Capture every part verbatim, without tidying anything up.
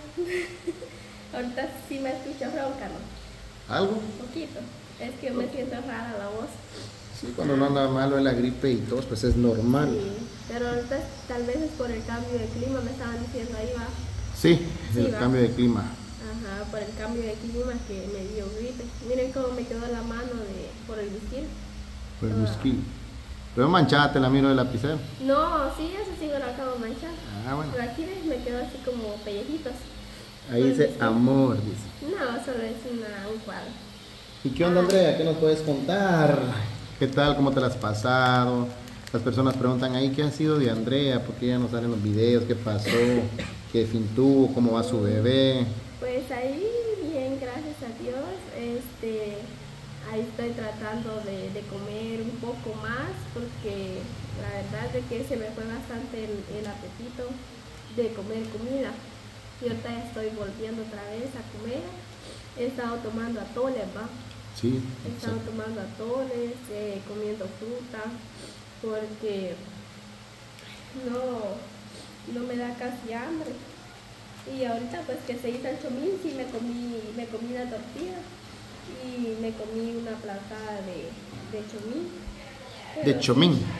Ahorita sí me escucho ronca, ¿no? ¿Algo? Un poquito. Es que me siento rara la voz. Sí, cuando no anda malo en la gripe y tos, pues es normal. Sí, pero ahorita tal vez es por el cambio de clima, me estaban diciendo ahí va. Sí, Sí, el va. cambio de clima. Ajá, por el cambio de clima que me dio gripe. Miren cómo me quedó la mano de, por el vestir. Por el Toda- mosquito. Pero manchada, te la miro de lapicero. No, sí, eso sí me lo acabo de manchar. Ah, bueno. Pero aquí ves, me quedó así como pellejitos. Ahí Por el dice vestir. amor, dice. No, solo es una, un cuadro. ¿Y qué onda, Andrea? ¿Qué nos puedes contar? ¿Qué tal? ¿Cómo te la has pasado? Las personas preguntan ahí, ¿qué ha sido de Andrea? ¿Por qué ya no salen los videos? ¿Qué pasó? ¿Qué fin tuvo? ¿Cómo va su bebé? Pues ahí bien, gracias a Dios. Este, ahí estoy tratando de, de comer un poco más porque la verdad es que se me fue bastante el, el apetito de comer comida. Y ahorita ya estoy volviendo otra vez a comer. He estado tomando atoles, ¿va? Sí. He estado tomando atoles, eh, comiendo fruta, porque no, no me da casi hambre. Y ahorita pues que se hizo el chomín, sí me comí, me comí una tortilla y me comí una platada de, de chomín. Pero De chomín. sí,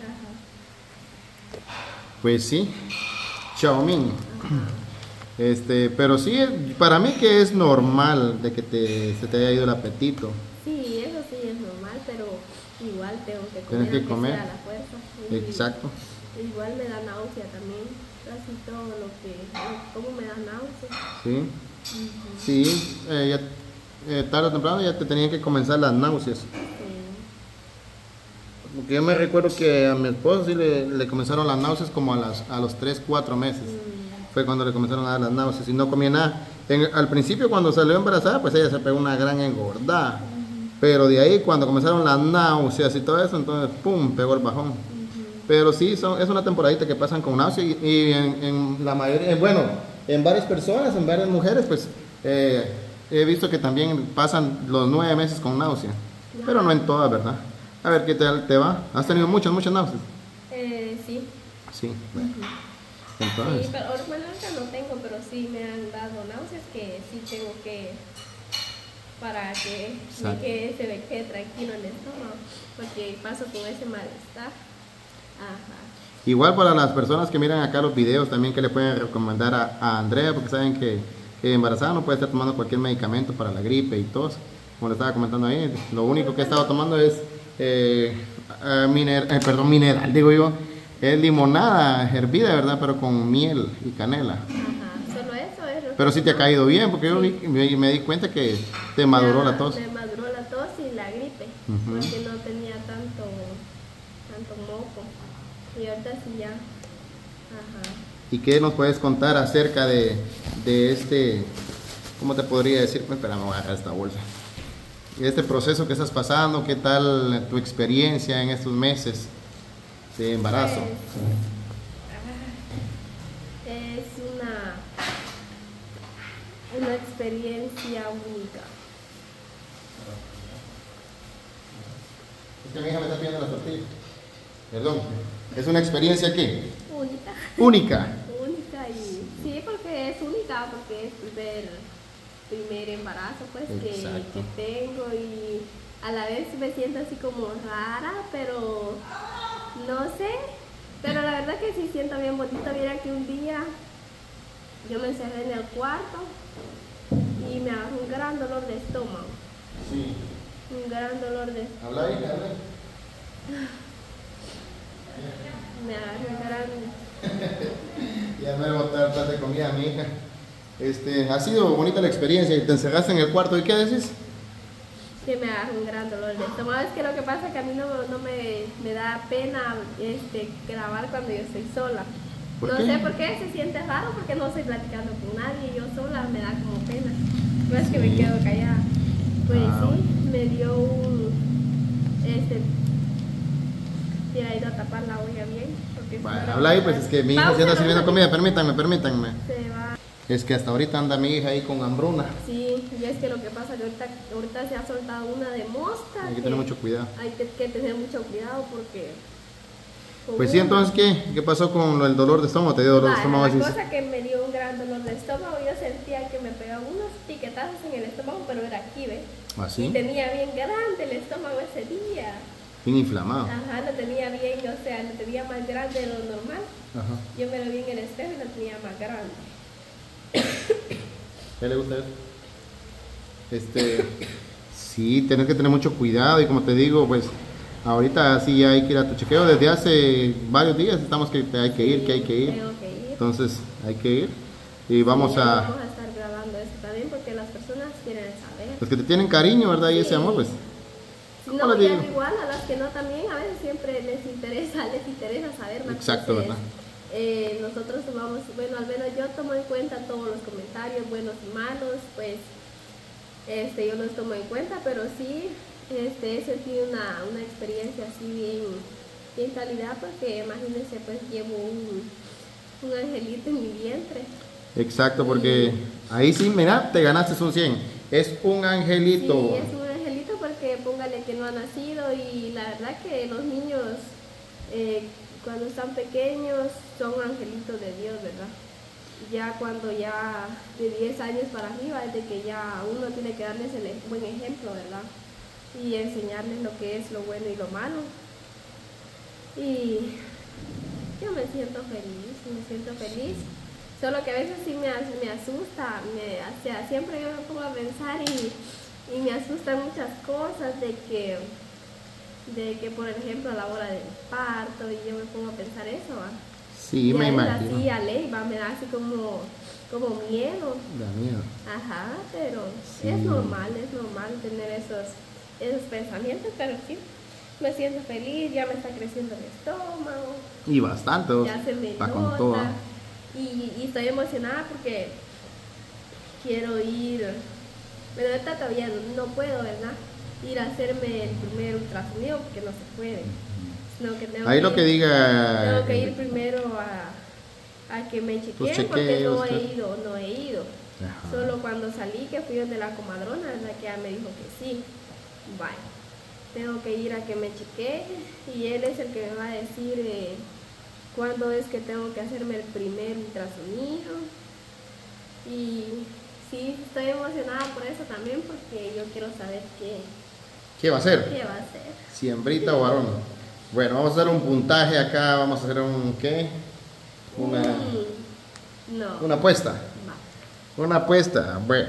ajá, Pues sí. Chaomín. Este, pero sí, para mí que es normal de que te, se te haya ido el apetito. sí, eso sí es normal, pero igual tengo que comer, Tienes que aunque comer. sea a la fuerza. Y Exacto. igual me da náusea también, casi todo lo que, como me da náusea. Sí. Ujú. Sí, eh, ya, eh, tarde o temprano ya te tenían que comenzar las náuseas. Sí. Porque yo me recuerdo que a mi esposo sí le, le comenzaron las náuseas como a, las, a los tres cuatro meses. Mm, Fue cuando le comenzaron a dar las náuseas y no comía nada. En- al principio cuando salió embarazada, pues ella se pegó una gran engordada. Pero de ahí cuando comenzaron las náuseas y todo eso, entonces pum, pegó el bajón. ujú. Pero sí, son, es una temporadita que pasan con náuseas y, y en, en la mayoría, eh, bueno, en varias personas, en varias mujeres, pues eh, he visto que también pasan los nueve meses con náuseas. Pero no en todas, ¿verdad? A ver qué tal te va. ¿Has tenido muchas, muchas náuseas? Eh, sí, Sí, bueno. sí, Entonces, pero ahorita no tengo, pero sí me han dado náuseas que sí tengo que, para que Sa- me quede, se me quede tranquilo en el estómago, porque paso con ese malestar. Ajá. igual para las personas que miran acá los videos, también que le pueden recomendar a, a Andrea, porque saben que, que embarazada no puede estar tomando cualquier medicamento para la gripe y tos. Como le estaba comentando ahí, lo único que he estado tomando es eh, eh, miner- eh, perdón, mineral, digo yo, es limonada hervida, ¿verdad? Pero con miel y canela. Ajá, solo eso es lo Pero que sí te ha tomo. caído bien, porque yo Sí. vi- me, me di cuenta que te maduró Ya la tos. Me maduró la tos y la gripe, Ujú. porque no tenía tanto, tanto moco. Y ahorita sí ya. Ajá. ¿Y qué nos puedes contar acerca de, de este, cómo te podría decir? Pues, espera, me voy a agarrar esta bolsa. Y este proceso que estás pasando, ¿qué tal tu experiencia en estos meses de embarazo? Pues, ah, es una, una experiencia única. Es que mi hija me está pidiendo las tortillas. Perdón. ¿Es una experiencia qué? Única. Única. Única y sí, porque es única, porque es el primer embarazo pues que, Exacto. que tengo y a la vez me siento así como rara, pero no sé, pero la verdad que sí siento bien bonito. Mira que un día yo me encerré en el cuarto y me agarró un gran dolor de estómago, Sí. un gran dolor de estómago. Habla ahí, habla ahí. Me agarró un gran... Ya me voy a botar plata de comida a mi hija. Este, ha sido bonita la experiencia y te encerraste en el cuarto. ¿Y qué decís? que me agarra un gran dolor de estómago. Es que lo que pasa es que a mí no, no me, me da pena este, grabar cuando yo estoy sola. ¿Por No qué? sé por qué, se siente raro porque no estoy platicando con nadie, yo sola me da como pena. No es que me Sí. quedo callada. Pues Ah, sí, me dio un... Este... Hubiera ido a tapar la olla bien. Porque si Vale, no, habla ahí, pues es que mi hija se anda Pausa, sirviendo ¿no? comida. Permítanme, permítanme. Se va. Es que hasta ahorita anda mi hija ahí con hambruna. Sí, y es que lo que pasa es que ahorita, ahorita se ha soltado una de mosca. Hay que tener mucho cuidado. Hay que, que tener mucho cuidado porque... con Pues sí, una- entonces, ¿qué? ¿Qué pasó con lo- el dolor de estómago? ¿Te dio dolor de Va, estómago? la Así es. cosa que me dio un gran mal dolor de estómago, yo sentía que me pegaban unos piquetazos en el estómago, pero era aquí, ¿ves? ¿Así? Y tenía bien grande el estómago ese día. Bien inflamado. Ajá, lo tenía bien, o sea, lo tenía más grande de lo normal. Ajá. Yo me lo vi en el espejo y lo tenía más grande. ¿Qué le gusta eso? Este, sí, tienes que tener mucho cuidado y como te digo, pues ahorita sí ya hay que ir a tu chequeo. Desde hace varios días estamos que hay que ir, que hay que ir. Tengo que ir. Entonces hay que ir y vamos Sí, a... Vamos a estar grabando eso también porque las personas quieren saber. Los que te tienen cariño, ¿verdad? Y ese Sí. amor, pues... No, Hola, y Diego. al igual a las que no también, a veces siempre les interesa, les interesa saber más. Exacto, Entonces, ¿verdad? eh, nosotros tomamos, bueno, al menos yo tomo en cuenta todos los comentarios, buenos y malos, pues este, yo los tomo en cuenta, pero sí, este, he sentido una, una experiencia así bien, bien calidad, porque imagínense, pues llevo un, un angelito en mi vientre. Exacto, porque ahí sí, mira, te ganaste un cien. Es un angelito. Sí, es un angelito porque póngale que no ha nacido y la verdad que los niños eh, cuando están pequeños son angelitos de Dios, ¿verdad? Ya cuando ya de diez años para arriba es de que ya uno tiene que darles el buen ejemplo, ¿verdad? Y enseñarles lo que es lo bueno y lo malo. Y yo me siento feliz, me siento feliz. Solo que a veces sí me, me asusta, me, o sea, siempre yo me pongo a pensar y, y me asustan muchas cosas de que, de que, por ejemplo, a la hora del parto, y yo me pongo a pensar eso, ¿va? Sí, Ya me es imagino. así, a ley, va, me da así como, como miedo. Da miedo. Ajá, pero Sí. es normal, es normal tener esos, esos pensamientos, pero sí, me siento feliz, ya me está creciendo el estómago. Y bastante, vos. Ya se me Está nota. con todo. Y, y estoy emocionada porque quiero ir, pero ahorita todavía no, no puedo, ¿verdad? Ir a hacerme el primer ultrasonido porque no se puede. Sino que tengo Ahí que lo que ir- diga... Tengo que ir primero a, a que me chequeen porque chequeos, no he claro. ido, no he ido. Ajá. Solo cuando salí que fui donde la comadrona, ¿verdad? Que ella me dijo que sí. Vaya. Tengo que ir a que me chequee y él es el que me va a decir eh, cuándo es que tengo que hacerme el primer ultrasonido. Y sí, estoy emocionada por eso también porque yo quiero saber qué, ¿Qué va a hacer? qué va a hacer. Si hembrita o varón. Bueno, vamos a hacer un puntaje acá. Vamos a hacer un... ¿Qué? Una, Mm, no. una apuesta. Va. Una apuesta. Bueno.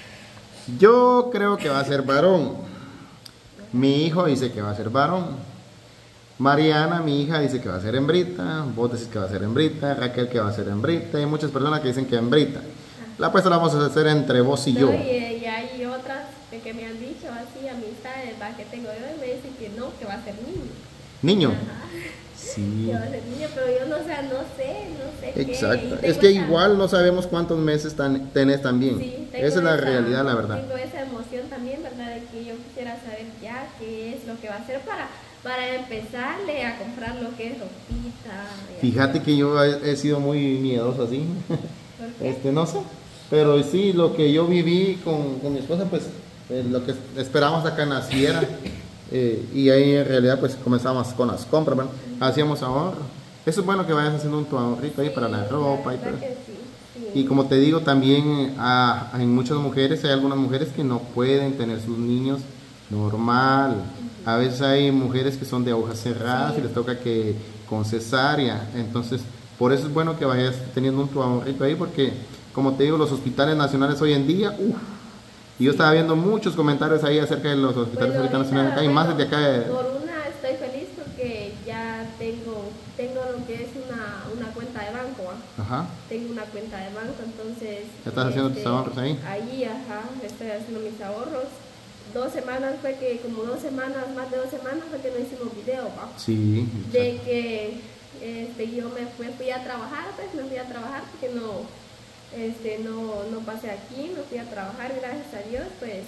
Yo creo que va a ser varón. Mi hijo dice que va a ser varón. Mariana, mi hija, dice que va a ser hembrita. Vos decís que va a ser hembrita. Raquel que va a ser hembrita. Hay muchas personas que dicen que hembrita. La apuesta la vamos a hacer entre vos y No, yo. y, y hay otras que, que me han dicho así, amistades, ¿va? Que tengo yo y me dicen que no, que va a ser niño. Niño. Ajá. Sí. Que va a ser niño, pero yo no, o sea, no sé, no sé qué. Y Exacto. tengo Es que esa- igual no sabemos cuántos meses tan, tenés también. Sí, tengo Esa es la esa- realidad, la verdad. Tengo esa emoción también, ¿verdad? De que yo quisiera saber ya qué es lo que va a hacer para, para empezarle a comprar lo que es ropita. y Fíjate así. que yo he, he sido muy miedoso así. ¿Por qué? Este, no sé. Pero sí, lo que yo viví con, con mi esposa, pues eh, lo que esperábamos acá naciera. eh, y ahí en realidad pues comenzamos con las compras, ¿verdad? Hacíamos ahorro. Eso es bueno que vayas haciendo un tu ahorrito ahí para la Sí, ropa y verdad todo. que sí, sí. Y como te digo, también ah, hay muchas mujeres, hay algunas mujeres que no pueden tener sus niños normal. A veces hay mujeres que son de agujas cerradas Sí. y les toca que con cesárea. Entonces, por eso es bueno que vayas teniendo un tu ahorrito ahí, porque como te digo, los hospitales nacionales hoy en día, uff. Y yo estaba viendo muchos comentarios ahí acerca de los hospitales Bueno, ahorita nacionales acá, y bueno, más desde acá de... por una estoy feliz porque ya tengo, tengo lo que es una, una cuenta de banco, ¿ah? Ajá. Tengo una cuenta de banco, entonces... ¿Ya estás haciendo tus ahorros ahí? Ahí, ajá, estoy haciendo mis ahorros. Dos semanas fue que, como dos semanas, más de dos semanas fue que no hicimos video, ¿va? Sí. De exacto. que este, yo me fui, fui a trabajar, pues me fui a trabajar porque no, este, no, no pasé aquí, me fui a trabajar, gracias a Dios, pues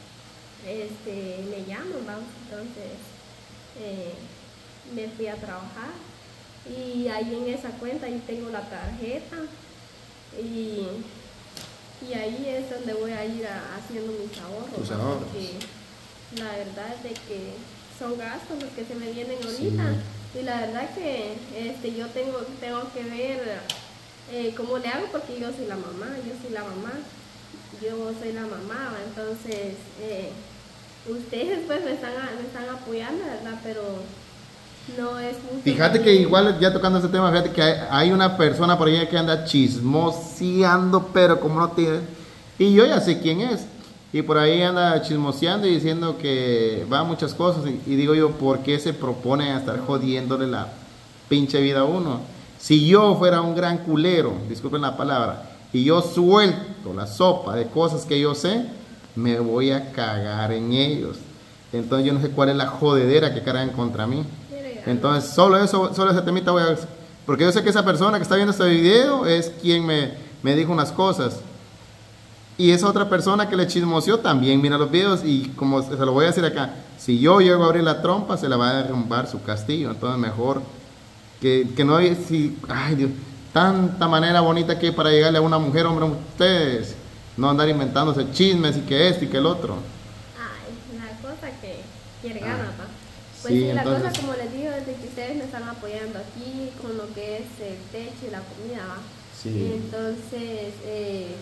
este, me llaman, vamos, entonces eh, me fui a trabajar y ahí en esa cuenta ahí tengo la tarjeta y, y ahí es donde voy a ir a- haciendo mis ahorros, Tus ¿va? ahorros. Porque la verdad es de que son gastos los que se me vienen ahorita y la verdad que este, yo tengo, tengo que ver eh, ¿cómo le hago? Porque yo soy la mamá, yo soy la mamá, yo soy la mamá, ¿va? Entonces, eh, ustedes pues me están, a- me están apoyando, ¿verdad? Pero no es justo Fíjate que igual ya tocando ese tema, fíjate que hay, hay una persona por ahí que anda chismoseando, pero como no tiene, y yo ya sé quién es, y por ahí anda chismoseando y diciendo que va a muchas cosas, y, y digo yo, ¿por qué se propone a estar jodiéndole la pinche vida a uno? Si yo fuera un gran culero, disculpen la palabra, y yo suelto la sopa de cosas que yo sé, me voy a cagar en ellos. Entonces yo no sé cuál es la jodedera que cargan contra mí. Entonces, solo eso, solo ese temita voy a... Porque yo sé que esa persona que está viendo este video es quien me, me dijo unas cosas. Y esa otra persona que le chismoseó también mira los videos. Y como se lo voy a decir acá, si yo llego a abrir la trompa, se la va a derrumbar su castillo. Entonces, mejor que, que no hay... Si, ay, Dios, tanta manera bonita que hay para llegarle a una mujer, hombre, ustedes. No andar inventándose chismes y que este y que el otro. Ay, la cosa que quiere ganar, ¿va? Pues Sí, sí, la entonces- cosa, como les digo, es de que ustedes me están apoyando aquí con lo que es el techo y la comida, ¿va? Sí. Entonces, eh,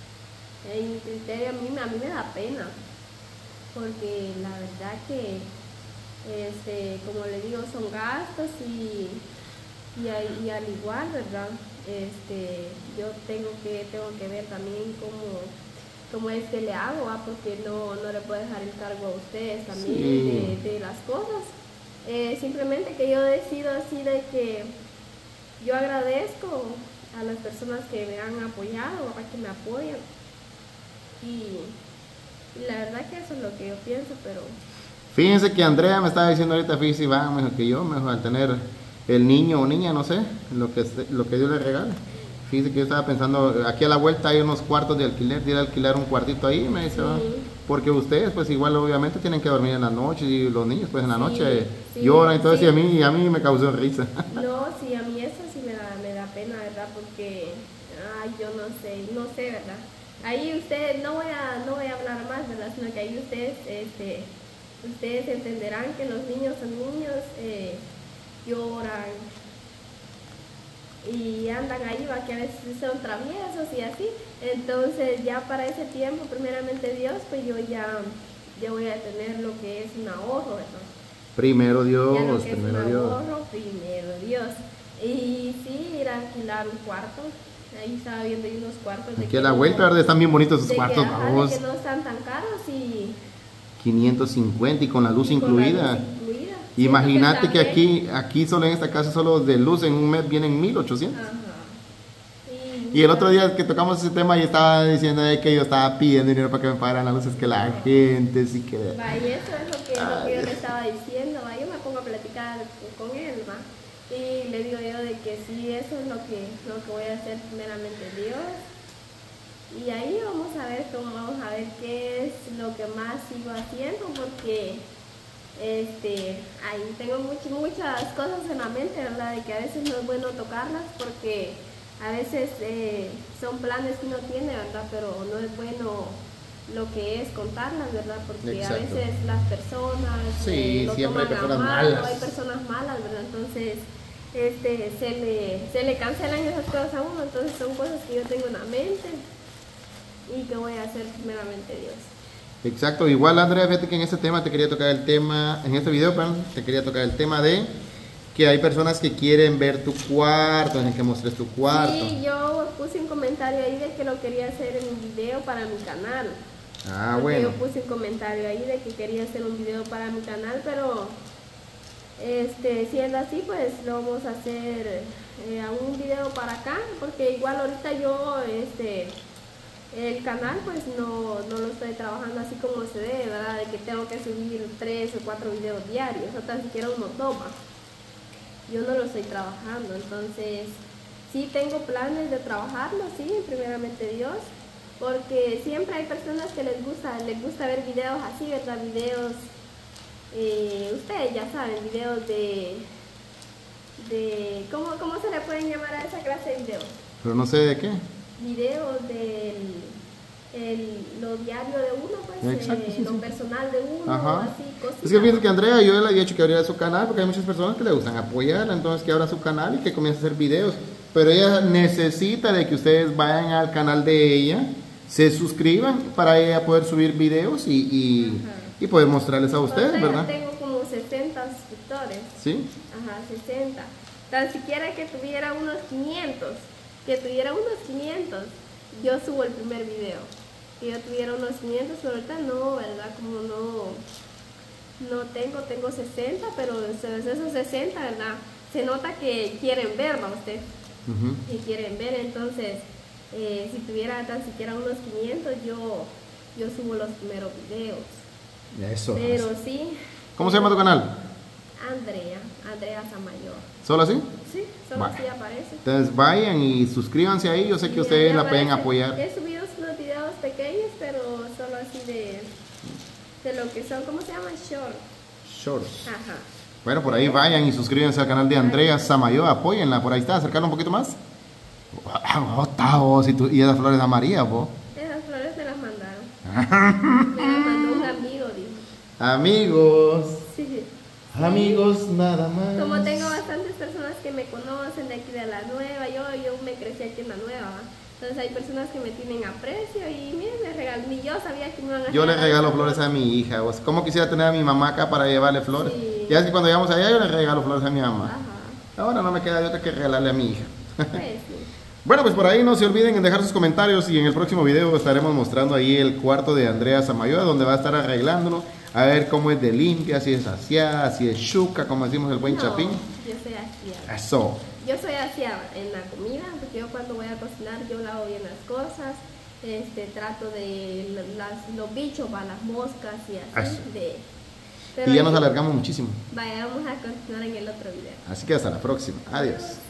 en criterio a mí, me- a mí me da pena, porque la verdad que, este, como les digo, son gastos y, y, a- y al igual, ¿verdad? Este, yo tengo que, tengo que ver también cómo, cómo es que le hago, ¿va? Porque no, no le puedo dejar el cargo a ustedes también Sí. de, de las cosas. Eh, simplemente que yo decido así de que yo agradezco a las personas que me han apoyado, a que me apoyan. Y, y la verdad que eso es lo que yo pienso, pero Fíjense que Andrea me estaba diciendo ahorita, fíjese, va mejor que yo, mejor al tener el niño o niña, no sé, lo que, se- lo que Dios le regale. Fíjese que yo estaba pensando, aquí a la vuelta hay unos cuartos de alquiler, de ir a alquilar un cuartito ahí, me dice, va, Sí. porque ustedes pues igual obviamente tienen que dormir en la noche y los niños pues en la Sí, noche sí, lloran, entonces sí. y a mí, y a mí me causó risa. no, sí, a mí eso sí me da, me da pena, ¿verdad? Porque, ay, yo no sé, no sé, ¿verdad? Ahí ustedes, no voy a, no voy a hablar más, ¿verdad? Sino que ahí ustedes, este, ustedes entenderán que los niños son niños, eh, lloran y andan ahí, va, que a veces son traviesos y así. Entonces ya para ese tiempo, primeramente Dios, pues yo ya, ya voy a tener lo que es un ahorro, ¿verdad? Primero Ya lo Dios, que es un primero Dios. ahorro, primero Dios. Y sí, ir a alquilar un cuarto. Ahí estaba viendo ahí unos cuartos. de Aquí que a la no- vuelta, ¿verdad? Están bien bonitos de esos que, cuartos, ajá, de vamos. que no están tan caros y, quinientos cincuenta y con la luz y con la incluida. luz incluida. Imagínate Siento que está bien. aquí, aquí solo en esta casa, solo de luz en un mes vienen mil ochocientos. Ajá. Y el otro día que tocamos ese tema, yo estaba diciendo de que yo estaba pidiendo dinero para que me pagaran las luces, que la gente sí que... Va, y eso es lo que, lo que yo le estaba diciendo, va, yo me pongo a platicar con él, va, y le digo yo de que sí, eso es lo que, lo que voy a hacer primeramente Dios, y ahí vamos a ver cómo, vamos a ver qué es lo que más sigo haciendo, porque este, ahí tengo much- muchas cosas en la mente, ¿verdad? De que a veces no es bueno tocarlas, porque a veces eh, son planes que uno tiene, ¿verdad? Pero no es bueno lo que es contarlas, ¿verdad? Porque Exacto. a veces las personas Sí, eh, lo siempre hay toman a personas mal, malas. o hay personas malas, ¿verdad? Entonces este, se, le, se le cancelan esas cosas a uno, entonces son cosas que yo tengo en la mente y que voy a hacer primeramente Dios. Exacto, igual Andrea, fíjate que en este tema te quería tocar el tema, en este video, perdón, te quería tocar el tema de que hay personas que quieren ver tu cuarto, en que mostres tu cuarto. Sí, yo puse un comentario ahí de que lo quería hacer en un video para mi canal. Ah, Porque bueno. yo puse un comentario ahí de que quería hacer un video para mi canal, pero este, siendo así, pues lo vamos a hacer eh, a un video para acá, porque igual ahorita yo, este, el canal pues no, no lo estoy trabajando así como se debe, ¿verdad? De que tengo que subir tres o cuatro videos diarios, o tan siquiera uno toma. Yo no lo estoy trabajando, entonces sí tengo planes de trabajarlo, sí, primeramente Dios, porque siempre hay personas que les gusta, les gusta ver videos así, ¿verdad? Videos, eh, ustedes ya saben, videos de, de ¿cómo, ¿cómo se le pueden llamar a esa clase de videos? Pero no sé de qué. Videos del el, lo diario de uno, pues, Exacto, eh, sí, lo sí. personal de uno, Ajá. así, cositas. Es que pienso que Andrea, yo le había dicho que abriera su canal porque hay muchas personas que le gustan apoyarla, entonces que abra su canal y que comience a hacer videos. pero ella necesita de que ustedes vayan al canal de ella, se suscriban para ella poder subir videos y, y, y poder mostrarles a ustedes, Ahorita ¿verdad? tengo como sesenta suscriptores. Sí. Ajá, sesenta. Tan siquiera que tuviera unos quinientos, que tuviera unos quinientos, yo subo el primer video. Que yo tuviera unos quinientos, pero ahorita no, ¿verdad? Como no, no tengo, tengo sesenta, pero esos sesenta, ¿verdad? Se nota que quieren verlo a usted. Uh-huh. Que quieren ver, entonces, eh, si tuviera tan siquiera unos quinientos, yo, yo subo los primeros videos. Eso. Pero sí. ¿Cómo se llama tu canal? Andrea, Andrea Samayor. ¿Solo así? Sí, solo Bueno. así aparece. Entonces vayan y suscríbanse ahí, yo sé que Y ustedes ahí la pueden aparece. apoyar. He subido unos videos pequeños, pero solo así de, de lo que son, ¿cómo se llama? Short. Shorts. Ajá. Bueno, por ahí vayan y suscríbanse al canal de Andrea Samayor, apóyenla, por ahí está, acercarla un poquito más. Wow, está vos, y, tú- y esas flores amarillas, vos. Esas flores me las mandaron. Me las mandó un amigo, dijo. Amigos, Sí. amigos, nada más. Como tengo bastantes personas que me conocen de aquí de la nueva, yo, yo me crecí aquí en la nueva, ¿va? Entonces hay personas que me tienen aprecio y miren, me regalan, ni yo sabía que me iban a Yo le regalar regalo esas flores a mi hija, vos. ¿Cómo quisiera tener a mi mamá acá para llevarle flores? Sí. Ya es que cuando llegamos allá yo le regalo flores a mi mamá. Ajá, Ahora no me queda de otra que regalarle a mi hija. pues sí. Bueno, pues por ahí no se olviden en dejar sus comentarios y en el próximo video estaremos mostrando ahí el cuarto de Andrea Samayor, donde va a estar arreglándolo, a ver cómo es de limpia, si es aseada, si es chuca, como decimos el buen No, chapín. yo soy asiada. Eso. Yo soy asiada en la comida, porque yo cuando voy a cocinar yo lavo bien las cosas, este, trato de las, los bichos, va, las moscas y así. Eso. De, Y ya nos ahí- alargamos muchísimo. Vaya, vamos a continuar en el otro video. Así que hasta la próxima. Adiós.